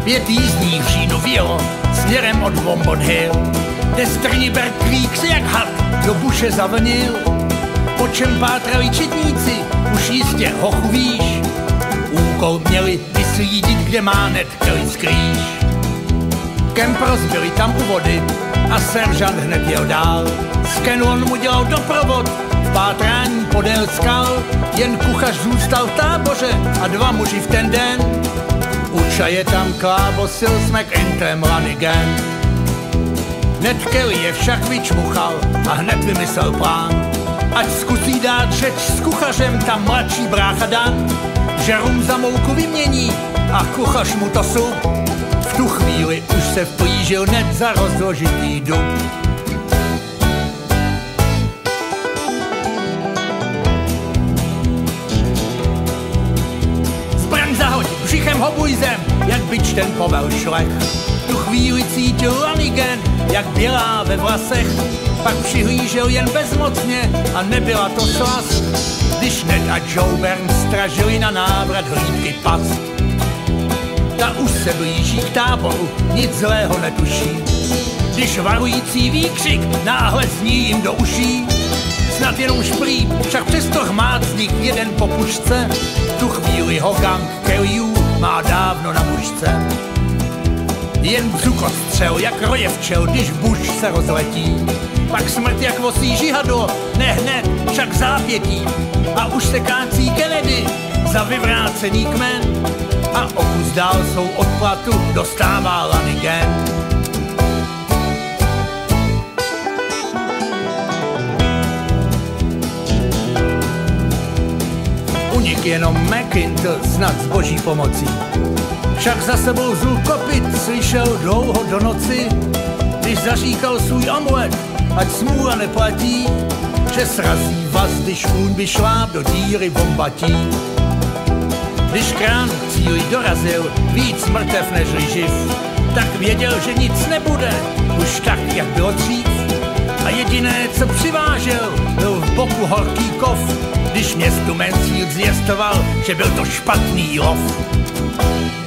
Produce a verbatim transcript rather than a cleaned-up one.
Pět jízdních v říjnu vyjelo směrem od Wombod Hill, kde Strniberg Creek se jak had do buše zavnil. Po čem pátrali četníci, už jistě hochu víš. Úkol měli vyslídit, kde má Ned Kelly skrýš. Kemp rozbili tam u vody a seržant hned jel dál. Scanlon mu dělal doprovod v pátrání podél skal. Jen kuchař zůstal v táboře a dva muži v ten den. U čaje tam klábosil s McEntrem Lanigan. Ned Kelly je však vyčmuchal a hned vymyslel plán. Ať zkusí dát řeč s kuchařem tam mladší brácha Dan, že rum za mouku vymění a kuchař mu to sup. V tu chvíli už se vplížil Ned za rozložitý dub. Zbraň zahoď, břichem hobuj zem, jak byč ten povel šlech. Tu chvíli cítil Lanigan, jak bělá ve vlasech. Pak přihlížel jen bezmocně a nebyla to slast, když Ned a Joe Bern stražili na návrat hlídky past. Ta už se blíží k táboru, nic zlého netuší, když varující výkřik náhle zní jim do uší. Snad jenom šprý, však přesto hmát z nich jeden po pušce. Tu chvíli ho gang Kellyů má dávno na mužce. Jen břukostřel, jak roje včel, když buš se rozletí. Pak smrt jak vosí žihadlo, ne hned, však zápětí. A už se kácí Kennedy za vyvrácený kmen. A o kus dál svou odplatu dostává Lanigan. Unik jenom McIntyre snad s boží pomocí. Však za sebou zul kopyt slyšel dlouho do noci, když zaříkal svůj amulet, ať smůla neplatí, že srazí vaz, když kůň by šláp do díry vombatí. Když krán cíli dorazil, víc mrtev než živ, tak věděl, že nic nebude, už tak, jak bylo dřív. A jediné, co přivážel, byl v boku horký kov, když městu Mansfield zjistoval, že byl to špatný lov.